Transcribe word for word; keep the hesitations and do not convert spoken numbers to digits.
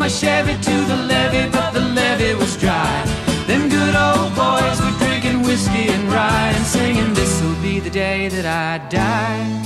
my Chevy to the levee, but the levee was dry. Them good old boys were drinking whiskey and rye and singing, this'll be the day that I die.